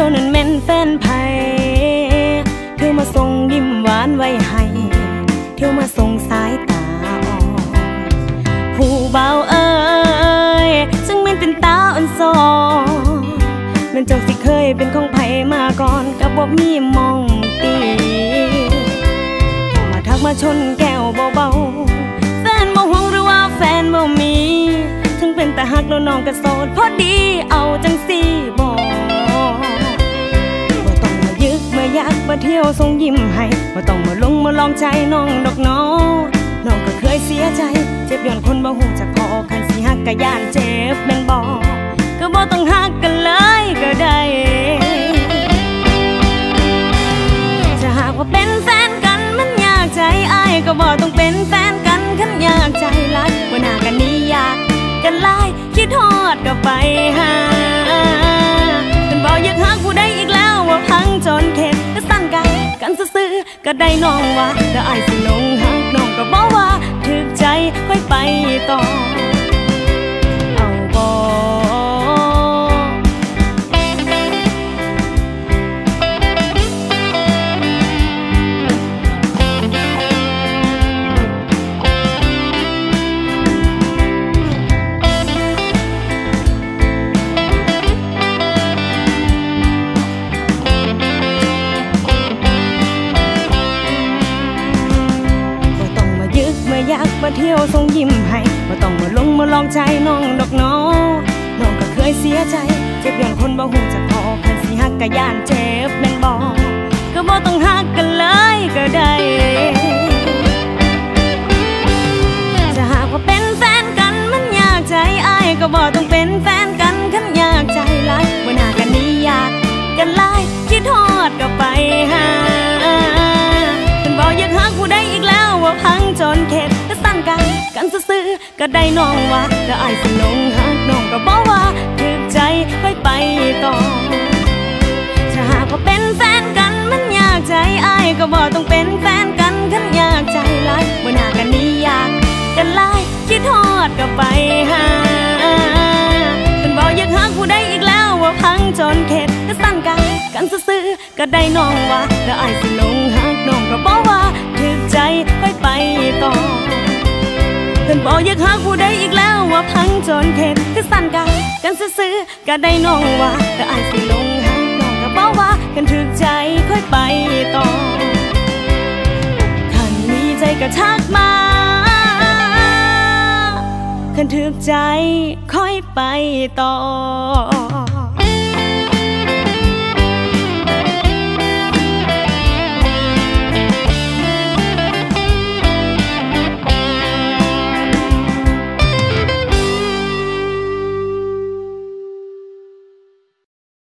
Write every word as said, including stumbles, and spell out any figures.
ยวนั้นแม่นแฟนไผเที่ยวมาส่งยิ้มหวานไว้ให้เที่ยวมาส่งสายตาอ่อนผู้เบาเอ้ยจึงแม่นเป็นตาอ่อนซ้อนแม่นเจ้าสิเคยเป็นของไผมาก่อนกับบ่มีมองตีมาทักมาชนแก้วเบาๆแฟนบ่ห่วงหรือว่าแฟนบ่มีถึงเป็นแต่ฮักแล้วน้องก็โสดพอดีเอาจังสิบ่บ่ต้องมายึกมายักมาเที่ยวส่งยิ้มให้บ่ต้องมาลงมาลองใจน้องดอกน้องน้องก็เคยเสียใจเจ็บย้อนคนบ่ฮู้จักพอคันสิฮักก็ย่านเจ็บแม่นบ่ก็บ่ต้องฮักกันเลยก็ได้จะหากว่าเป็นแฟนกันมันยากใจอ้ายก็บ่ต้องเป็นแฟนกันคันยากใจหลายบ่น่ากันนี้ยากกันหลายคิดฮอดก็ไปหาเป็นบ่อยากฮักผู้ใดอีกแล้วว่าพังจนเข็ดก็สั่นกันกันซื่อๆก็ได้น้องว่าแล้วอ้ายสิลงฮักน้องก็บอกว่าถึกใจค่อยไปต่อเอาบ่อยากมาเที่ยวส่งยิ้มให้บ่ต้องมาลงมาลองใจน้องดอกน้องน้องก็เคยเสียใจเจ็บย้อนคนบ่ฮู้จักพอคันสิฮักก็ย่านเจ็บแม่นบ่ก็บ่ต้องฮักกันเลยก็ได้จะหากว่าเป็นแฟนกันมันยากใจอ้ายก็บ่ต้องเป็นแฟนกันคันยากใจหลายบ่น่ากันนี้ยากกันหลายคิดฮอดก็ไปหาเพิ่นบ่อยากฮักผู้ใดอีกแล้วว่าพังจนเข็ดก็สั่นกันกันซื่อๆก็ได้น้องว่าแล้วอ้ายสิลงฮักน้องก็บอกว่าถึกใจค่อยไปต่อถ้าหากว่าเป็นแฟนกันมันยากใจอ้ายก็บ่ต้องเป็นแฟนกันคันยากใจหลายบ่น่ากันนี้ยากกันหลายคิดฮอดก็ไปหาเพิ่นบ่อยากฮักผู้ใดอีกแล้วว่าพังจนเข็ดก็สั่นกันกันซื่อๆก็ได้น้องว่าแล้วอ้ายสิลงฮักน้องก็บอกว่าถึกใจค่อยไปต่อเพิ่นบอกอยากฮักผู้ใดอีกแล้วว่าพังจนเข็ดคือสั่นกันกันซื่อๆก็ได้น้องว่าแล้วอ้ายสิลงฮักน้องก็บอกว่ากันถึกใจค่อยไปต่อคันมีใจก็ทักมาคันถึกใจค่อยไปต่อ